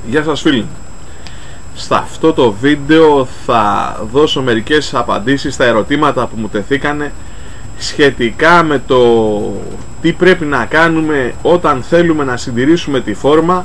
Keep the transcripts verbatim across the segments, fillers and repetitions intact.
Γεια σας φίλοι. Σε αυτό το βίντεο θα δώσω μερικές απαντήσεις στα ερωτήματα που μου τεθήκανε σχετικά με το τι πρέπει να κάνουμε όταν θέλουμε να συντηρήσουμε τη φόρμα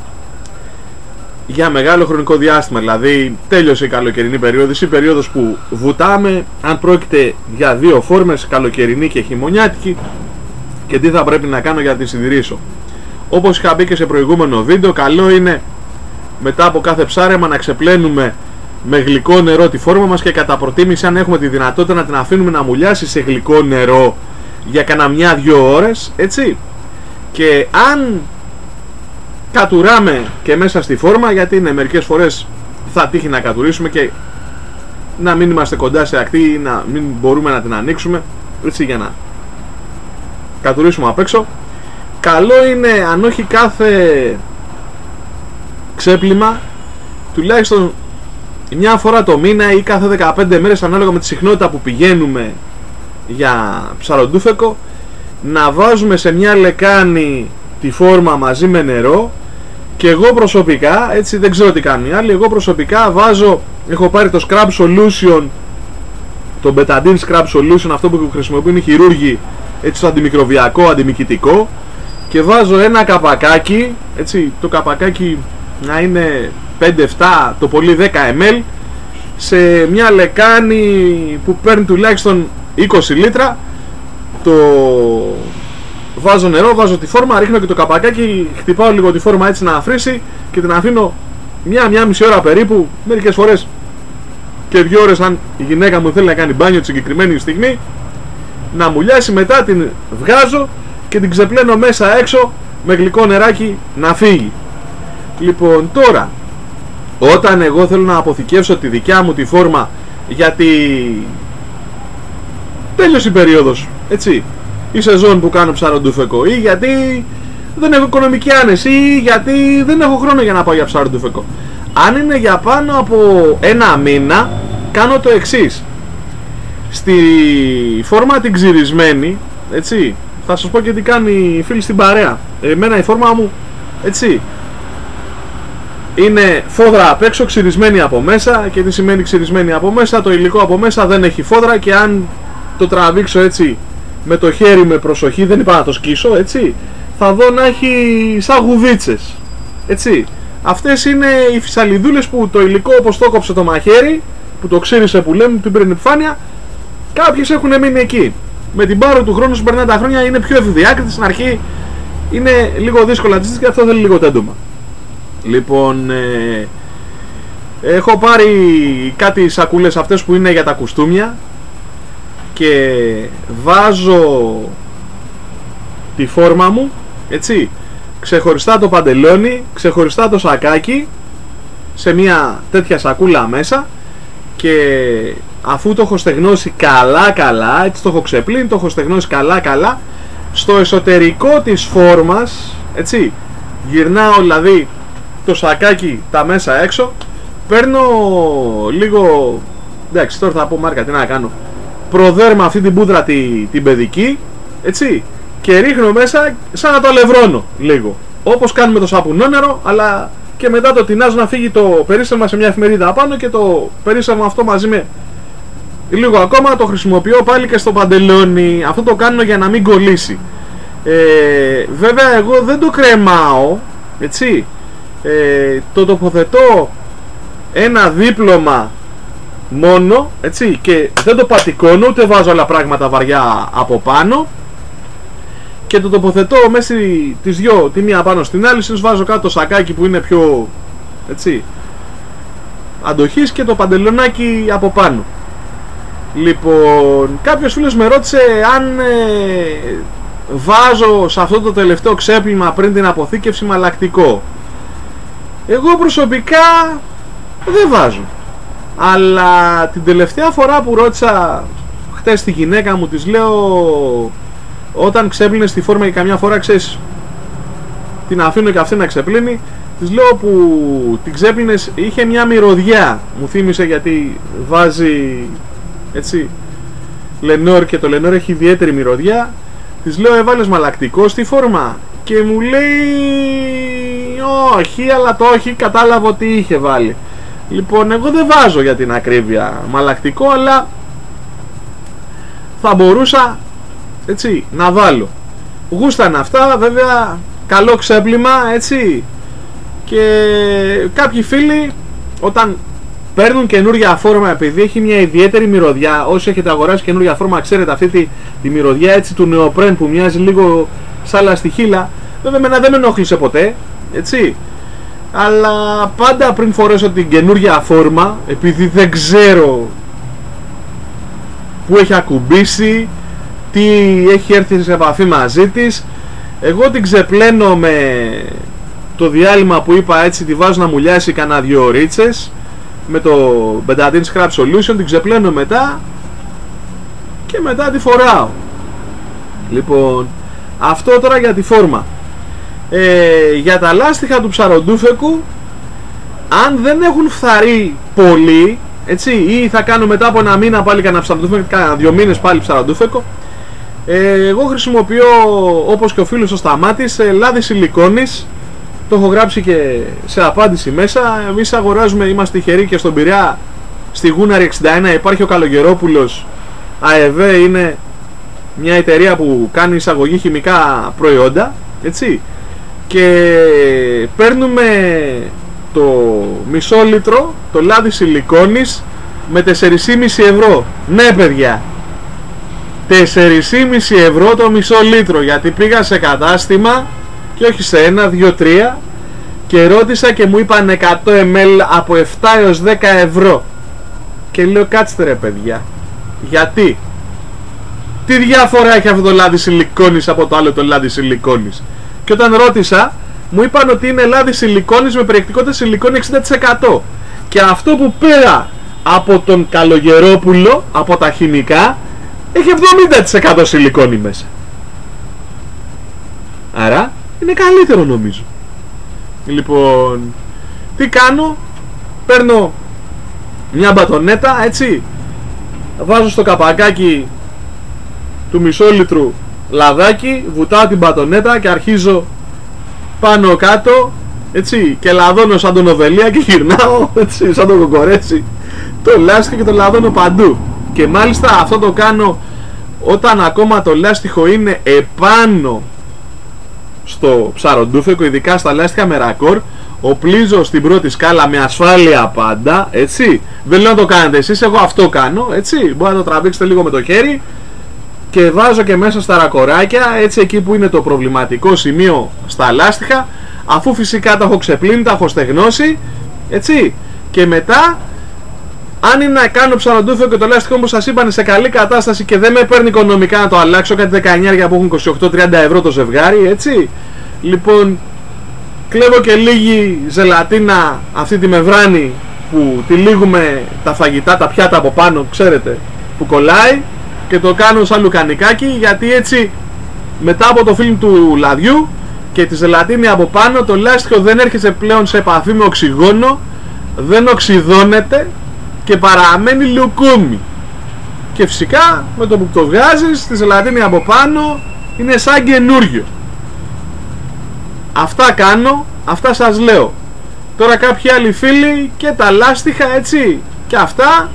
για μεγάλο χρονικό διάστημα. Δηλαδή τέλειωσε η καλοκαιρινή περίοδος, η περίοδος που βουτάμε, αν πρόκειται για δύο φόρμες, καλοκαιρινή και χειμωνιάτικη, και τι θα πρέπει να κάνω για να τη συντηρήσω. Όπως είχα πει και σε προηγούμενο βίντεο, καλό είναι μετά από κάθε ψάρεμα να ξεπλένουμε με γλυκό νερό τη φόρμα μας και κατά προτίμηση, αν έχουμε τη δυνατότητα, να την αφήνουμε να μουλιάσει σε γλυκό νερό για κανένα μια-δυο ώρες, έτσι. Και αν κατουράμε και μέσα στη φόρμα, γιατί είναι μερικές φορές θα τύχει να κατουρίσουμε και να μην είμαστε κοντά σε ακτή ή να μην μπορούμε να την ανοίξουμε, έτσι, για να κατουρίσουμε απ' έξω, καλό είναι, αν όχι κάθε ξέπλυμα, τουλάχιστον μια φορά το μήνα ή κάθε δεκαπέντε μέρες, ανάλογα με τη συχνότητα που πηγαίνουμε για ψαροντούφεκο, να βάζουμε σε μια λεκάνη τη φόρμα μαζί με νερό. Και εγώ προσωπικά, έτσι, δεν ξέρω τι κάνουν οι άλλοι, εγώ προσωπικά βάζω, έχω πάρει το Scrub Solution, το Betadine Scrub Solution, αυτό που χρησιμοποιούν οι χειρούργοι, έτσι, το αντιμικροβιακό, αντιμικητικό, και βάζω ένα καπακάκι, έτσι, το καπακάκι να είναι πέντε εφτά, το πολύ δέκα μιλιλίτρα, σε μια λεκάνη που παίρνει τουλάχιστον είκοσι λίτρα. Το βάζω νερό, βάζω τη φόρμα, ρίχνω και το καπακάκι, χτυπάω λίγο τη φόρμα έτσι να αφρίσει και την αφήνω μια, μια μισή ώρα περίπου, μερικές φορές και δύο ώρες αν η γυναίκα μου θέλει να κάνει μπάνιο τη συγκεκριμένη στιγμή, να μουλιάσει. Μετά την βγάζω και την ξεπλένω μέσα έξω με γλυκό νεράκι να φύγει. Λοιπόν, τώρα, όταν εγώ θέλω να αποθηκεύσω τη δικιά μου τη φόρμα, γιατί τέλειωσε η περίοδος, έτσι, η σεζόν που κάνω ψαροντούφεκο, ή γιατί δεν έχω οικονομική άνεση, ή γιατί δεν έχω χρόνο για να πάω για ψαροντούφεκο, αν είναι για πάνω από ένα μήνα, κάνω το εξής. Στη φόρμα την ξυρισμένη, έτσι, θα σας πω και τι κάνει η φίλη στην παρέα. Εμένα η φόρμα μου, έτσι, είναι φόδρα απ' έξω, ξυρισμένη από μέσα. Και τι σημαίνει ξυρισμένη από μέσα? Το υλικό από μέσα δεν έχει φόδρα, και αν το τραβήξω έτσι με το χέρι με προσοχή, δεν είπα να το σκίσω, έτσι, θα δω να έχει σαν γουδίτσες, έτσι. Αυτές είναι οι φυσαλιδούλες που το υλικό, όπως το κόψε το μαχαίρι, που το ξύρισε που λέμε, την πήρε επιφάνεια, κάποιες έχουν μείνει εκεί. Με την πάρο του χρόνου σου περνάνε τα χρόνια, είναι πιο ευδιάκριτη. Στην αρχή είναι λίγο δύσκολα της και αυτό θέλει λίγο τέντομα. Λοιπόν, ε, έχω πάρει κάτι σακούλες αυτές που είναι για τα κουστούμια και βάζω τη φόρμα μου, έτσι, ξεχωριστά το παντελόνι, ξεχωριστά το σακάκι, σε μια τέτοια σακούλα μέσα, και αφού το έχω στεγνώσει καλά καλά, έτσι, το έχω ξεπλύνει, το έχω στεγνώσει καλά καλά, στο εσωτερικό της φόρμας, έτσι, γυρνάω δηλαδή το σακάκι τα μέσα έξω, παίρνω λίγο, εντάξει, τώρα θα πω μάρκα, τι να κάνω, προδέρμα αυτή την πούδρα τη, την παιδική, έτσι, και ρίχνω μέσα σαν να το αλευρώνω λίγο, όπως κάνουμε το σαπουνόνερο, αλλά και μετά το τεινάζω να φύγει το περίσσευμα σε μια εφημερίδα απάνω, και το περίσσευμα αυτό μαζί με λίγο ακόμα το χρησιμοποιώ πάλι και στο παντελόνι. Αυτό το κάνω για να μην κολλήσει. ε, Βέβαια εγώ δεν το κρεμάω, έτσι, ε, το τοποθετώ ένα δίπλωμα μόνο, έτσι, και δεν το πατικώνω, ούτε βάζω άλλα πράγματα βαριά από πάνω, και το τοποθετώ μέσα τις δυο, τη μία πάνω στην άλλη, συνήθως βάζω κάτω το σακάκι που είναι πιο, έτσι, αντοχής, και το παντελονάκι από πάνω. Λοιπόν, κάποιος φίλος με ρώτησε αν ε, βάζω σε αυτό το τελευταίο ξέπλυμα πριν την αποθήκευση μαλακτικό. Εγώ προσωπικά δεν βάζω, αλλά την τελευταία φορά που ρώτησα χτες τη γυναίκα μου, της λέω, όταν ξέπλυνες τη φόρμα και καμιά φορά, ξέρεις, την αφήνω και αυτή να ξεπλύνει, της λέω που την ξέπλυνες είχε μια μυρωδιά, μου θύμισε, γιατί βάζει, έτσι, Λενόρ, και το Λενόρ έχει ιδιαίτερη μυρωδιά. Της λέω, έβαλες μαλακτικό στη φόρμα? Και μου λέει, όχι, αλλά το όχι κατάλαβα ότι είχε βάλει. Λοιπόν, εγώ δεν βάζω για την ακρίβεια μαλακτικό, αλλά θα μπορούσα, έτσι, να βάλω. Γούσταν αυτά, βέβαια, καλό ξέπλυμα, έτσι. Και κάποιοι φίλοι, όταν παίρνουν καινούργια φόρμα, επειδή έχει μια ιδιαίτερη μυρωδιά, όσοι έχετε αγοράσει καινούργια φόρμα ξέρετε αυτή τη, τη μυρωδιά, έτσι, του νεοπρέν που μοιάζει λίγο σαν λαστιχίλα. Βέβαια εμένα δεν με ενόχλησε ποτέ, έτσι. Αλλά πάντα πριν φορέσω την καινούργια φόρμα, επειδή δεν ξέρω που έχει ακουμπήσει, τι έχει έρθει σε επαφή μαζί της, εγώ την ξεπλένω με το διάλειμμα που είπα, έτσι, τη βάζω να μουλιάσει κανένα δυο ρίτσες με το Betadine Scrap Solution, την ξεπλένω μετά και μετά τη φοράω. Λοιπόν, αυτό τώρα για τη φόρμα. ε, Για τα λάστιχα του ψαροντούφεκου, αν δεν έχουν φθαρεί πολύ, έτσι, ή θα κάνω μετά από ένα μήνα πάλι κανένα ψαροντούφεκο, κάνα δύο μήνες πάλι ψαροντούφεκο, ε, εγώ χρησιμοποιώ, όπως και ο φίλος ο Σταμάτης, ε, λάδι σιλικόνης. Το έχω γράψει και σε απάντηση μέσα. Εμείς αγοράζουμε, είμαστε τυχεροί και στον Πειραιά, στη Γούναρη εξήντα ένα υπάρχει ο Καλογερόπουλος ΑΕΒ, είναι μια εταιρεία που κάνει εισαγωγή χημικά προϊόντα, έτσι, και παίρνουμε το μισό λίτρο, το λάδι σιλικόνης, με τέσσερα κόμμα πέντε ευρώ. Ναι παιδιά, τέσσερα κόμμα πέντε ευρώ το μισό λίτρο, γιατί πήγα σε κατάστημα και όχι σε ένα, δύο, τρία, και ρώτησα και μου είπαν εκατό μιλιλίτρα από επτά έως δέκα ευρώ. Και λέω, κάτστε ρε παιδιά, γιατί, τι διάφορα έχει αυτό το λάδι σιλικόνης από το άλλο το λάδι σιλικόνης? Και όταν ρώτησα, μου είπαν ότι είναι λάδι σιλικόνης με περιεκτικότητα σιλικόνη εξήντα τοις εκατό. Και αυτό που πήρα από τον Καλογερόπουλο, από τα χημικά, έχει εβδομήντα τοις εκατό σιλικόνη μέσα. Άρα είναι καλύτερο νομίζω. Λοιπόν, τι κάνω? Παίρνω μια μπατονέτα, έτσι, βάζω στο καπακάκι του μισό λίτρου λαδάκι, βουτάω την μπατονέτα και αρχίζω πάνω κάτω, έτσι, και λαδώνω σαν τον Οβελία και γυρνάω, έτσι, σαν τον Κοκορέτσι, το λάστιχο και το λαδώνω παντού. Και μάλιστα αυτό το κάνω όταν ακόμα το λάστιχο είναι επάνω στο ψαροντούφεκο, ειδικά στα λάστιχα με ρακόρ. Οπλίζω στην πρώτη σκάλα με ασφάλεια πάντα, έτσι. Δεν λέω να το κάνετε εσείς, εγώ αυτό κάνω, έτσι. Μπορεί να το τραβήξετε λίγο με το χέρι και βάζω και μέσα στα ρακοράκια, έτσι, εκεί που είναι το προβληματικό σημείο στα λάστιχα, αφού φυσικά τα έχω ξεπλύνει, τα έχω στεγνώσει, έτσι. Και μετά, αν είναι να κάνω ψαροντούφεκο και το λάστιχο, όπως σας είπαν, σε καλή κατάσταση και δεν με παίρνει οικονομικά να το αλλάξω, κάτι δεκαεννιά που έχουν είκοσι οκτώ με τριάντα ευρώ το ζευγάρι, έτσι. Λοιπόν, κλέβω και λίγη ζελατίνα, αυτή τη μεμβράνη που τυλίγουμε τα φαγητά, τα πιάτα από πάνω, ξέρετε, που κολλάει, και το κάνω σαν λουκανικάκι, γιατί έτσι μετά από το φιλμ του λαδιού και τη ζελατίνη από πάνω, το λάστιχο δεν έρχεται πλέον σε επαφή με οξυγόνο, δεν οξυδώνεται και παραμένει λουκούμι. Και φυσικά με το που το βγάζεις, τη ζελατίνη από πάνω είναι σαν καινούριο. Αυτά κάνω, αυτά σας λέω. Τώρα κάποιοι άλλοι φίλοι και τα λάστιχα, έτσι, και αυτά,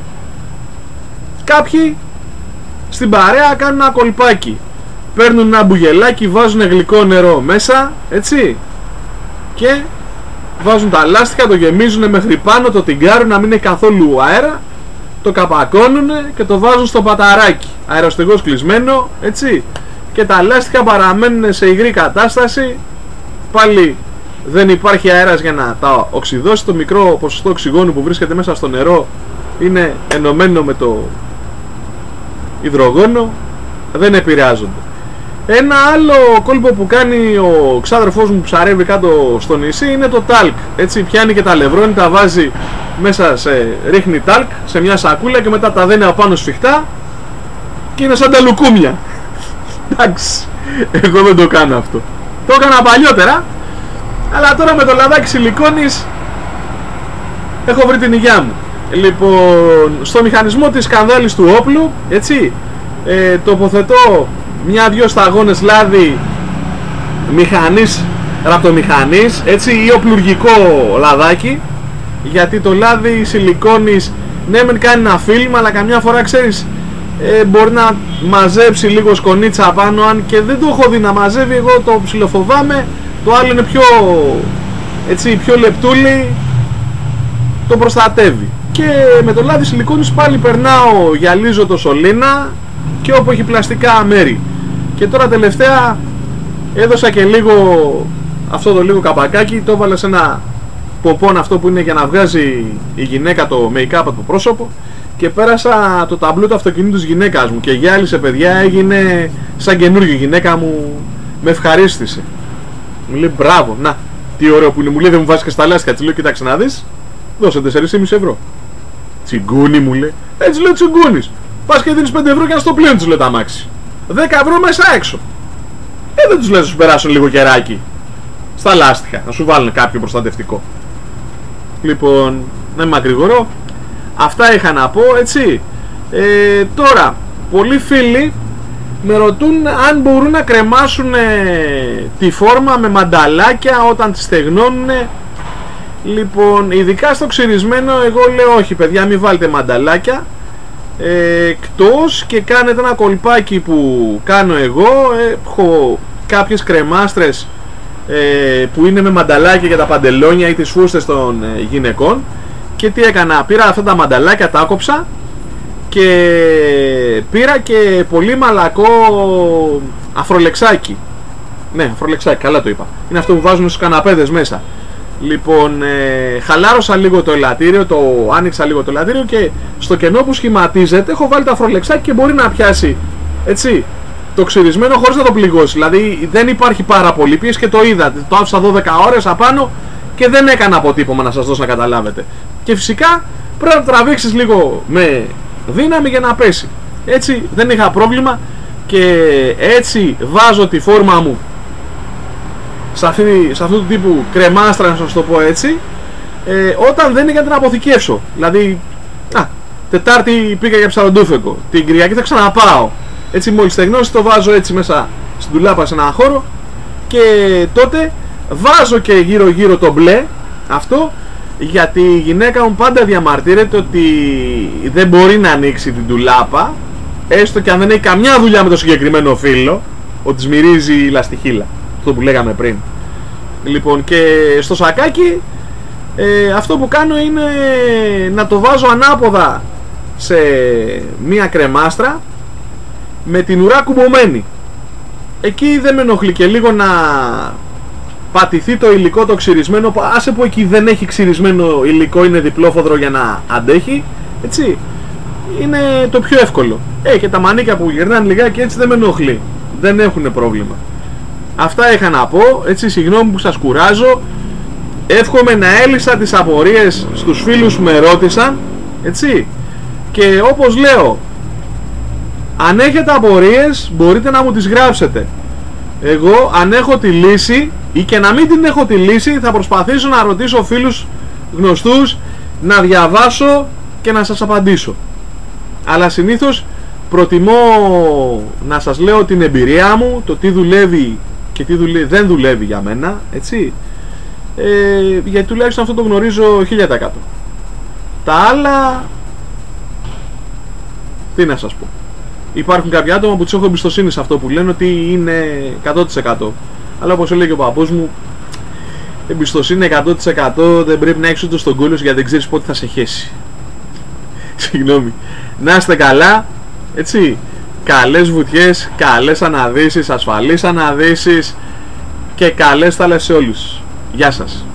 κάποιοι στην παρέα κάνουν ένα κολπάκι. Παίρνουν ένα μπουγελάκι, βάζουν γλυκό νερό μέσα, έτσι, και βάζουν τα λάστιχα, το γεμίζουν μέχρι πάνω, το τυγκάρουν να μην έχει καθόλου αέρα, το καπακώνουν και το βάζουν στο παταράκι, αεροστεγός κλεισμένο, έτσι, και τα λάστιχα παραμένουν σε υγρή κατάσταση. Πάλι δεν υπάρχει αέρας για να τα οξυδώσει, το μικρό ποσοστό οξυγόνου που βρίσκεται μέσα στο νερό είναι ενωμένο με το υδρογόνο, δεν επηρεάζονται. Ένα άλλο κόλπο που κάνει ο ξάδερφός μου που ψαρεύει κάτω στο νησί είναι το τάλκ. Έτσι, πιάνει και τα λευρώνει, τα βάζει μέσα, σε, ρίχνει τάλκ σε μια σακούλα και μετά τα δένει απάνω σφιχτά και είναι σαν τα λουκούμια. Εντάξει, εγώ δεν το κάνω αυτό. Το έκανα παλιότερα, αλλά τώρα με το λαδάκι σιλικόνης έχω βρει την υγειά μου. Λοιπόν, στο μηχανισμό της σκανδάλης του όπλου, έτσι, ε, τοποθετώ μια-δυο σταγόνες λάδι μηχανής ραπτομηχανής, έτσι, ή οπλουργικό λαδάκι, γιατί το λάδι σιλικόνης ναι μεν κάνει ένα φιλμ, αλλά καμιά φορά ξέρεις ε, μπορεί να μαζέψει λίγο σκονίτσα πάνω, αν και δεν το έχω δει να μαζεύει, εγώ το ψιλοφοβάμαι, το άλλο είναι πιο έτσι, πιο λεπτούλι, το προστατεύει. Και με το λάδι σιλικόνης πάλι περνάω, γυαλίζω το σωλήνα και όπου έχει πλαστικά μέρη. Και τώρα τελευταία έδωσα και λίγο αυτό το λίγο καπακάκι, το έβαλα σε ένα ποπόν, αυτό που είναι για να βγάζει η γυναίκα το make-up από το πρόσωπο, και πέρασα το ταμπλό του αυτοκινήτου της γυναίκας μου και γυάλισε, παιδιά, έγινε σαν καινούργιο. Η γυναίκα μου με ευχαρίστησε, μου λέει μπράβο, να τι ωραίο που είναι, μου λέει δεν μου βάζει και στα λάστιχα. Έτσι λέω, κοίταξε να δεις, δώσε τέσσερα κόμμα πέντε ευρώ. Τσιγκούνι, μου λέει. Έτσι λέω, τσιγκούνις, πας και δίνεις πέντε ευρώ και να στο πλένει, τους λέω τα αμάξι, δέκα ευρώ μέσα έξω. Ε, δεν τους λες να σου περάσουν λίγο καιράκι στα λάστιχα, να σου βάλουν κάποιο προστατευτικό. Λοιπόν, να μην μακρηγορώ, αυτά είχα να πω, έτσι. ε, Τώρα, πολλοί φίλοι με ρωτούν αν μπορούν να κρεμάσουν ε, τη φόρμα με μανταλάκια όταν τη στεγνώνουν. Λοιπόν, ειδικά στο ξυρισμένο εγώ λέω όχι παιδιά, μην βάλετε μανταλάκια, ε, εκτός και κάνετε ένα κολπάκι που κάνω εγώ. ε, Έχω κάποιες κρεμάστρες ε, που είναι με μανταλάκια για τα παντελόνια ή τις φούστες των ε, γυναικών. Και τι έκανα, πήρα αυτά τα μανταλάκια, τα άκοψα και πήρα και πολύ μαλακό αφρολεξάκι. Ναι, αφρολεξάκι, καλά το είπα. Είναι αυτό που βάζουν στους καναπέδες μέσα. Λοιπόν, ε, χαλάρωσα λίγο το ελαττήριο, το άνοιξα λίγο το ελαττήριο και στο κενό που σχηματίζεται έχω βάλει το αφρολεξάκι και μπορεί να πιάσει, έτσι, το ξυρισμένο χωρίς να το πληγώσει. Δηλαδή δεν υπάρχει πάρα πολύ πίεση και το είδατε. Το άφησα δώδεκα ώρες απάνω και δεν έκανα αποτύπωμα, να σας δώσω να καταλάβετε. Και φυσικά πρέπει να τραβήξεις λίγο με δύναμη για να πέσει. Έτσι δεν είχα πρόβλημα και έτσι βάζω τη φόρμα μου σε, αυτή, σε αυτού του τύπου κρεμάστρα, να σας το πω έτσι, ε, όταν δεν είναι για να την αποθηκεύσω. Δηλαδή, α, Τετάρτη πήγα για ψαροντούφεκο, την Κυριακή θα ξαναπάω. Έτσι μόλις στεγνώσει το βάζω έτσι μέσα στην τουλάπα σε ένα χώρο και τότε βάζω και γύρω γύρω το μπλε αυτό, γιατί η γυναίκα μου πάντα διαμαρτύρεται ότι δεν μπορεί να ανοίξει την τουλάπα, έστω και αν δεν έχει καμιά δουλειά με το συγκεκριμένο φύλλο, ότι της μυρίζει η λαστιχίλα, αυτό που λέγαμε πριν. Λοιπόν, και στο σακάκι ε, αυτό που κάνω είναι να το βάζω ανάποδα σε μία κρεμάστρα με την ουρά κουμπωμένη. Εκεί δεν με ενοχλεί και λίγο να πατηθεί το υλικό το ξυρισμένο. Άσε που εκεί δεν έχει ξυρισμένο υλικό, είναι διπλόφοδρο για να αντέχει, έτσι. Είναι το πιο εύκολο. Ε, και τα μανίκια που γυρνάνε λιγάκι έτσι δεν με ενοχλεί, δεν έχουν πρόβλημα. Αυτά είχα να πω, έτσι, συγγνώμη που σας κουράζω. Εύχομαι να έλυσα τις απορίες στους φίλους που με ρώτησαν, έτσι. Και όπως λέω, αν έχετε απορίες μπορείτε να μου τις γράψετε. Εγώ αν έχω τη λύση ή και να μην την έχω τη λύση, θα προσπαθήσω να ρωτήσω φίλους γνωστούς, να διαβάσω και να σας απαντήσω. Αλλά συνήθως προτιμώ να σας λέω την εμπειρία μου, το τι δουλεύει και τι δουλεύει, δεν δουλεύει για μένα, έτσι. ε, Γιατί τουλάχιστον αυτό το γνωρίζω χίλια τοις εκατό. Τα άλλα, τι να σας πω, υπάρχουν κάποια άτομα που τους έχω εμπιστοσύνη σε αυτό που λένε, ότι είναι εκατό τοις εκατό. Αλλά όπως έλεγε ο παππούς μου, εμπιστοσύνη εκατό τοις εκατό δεν πρέπει να έχεις ούτε στον κόλλο, γιατί δεν ξέρεις πότε θα σε χέσει. Συγγνώμη. Να είστε καλά, έτσι. Καλές βουτιές, καλές αναδύσεις, ασφαλείς αναδύσεις και καλές θάλασσες σε όλους. Γεια σας.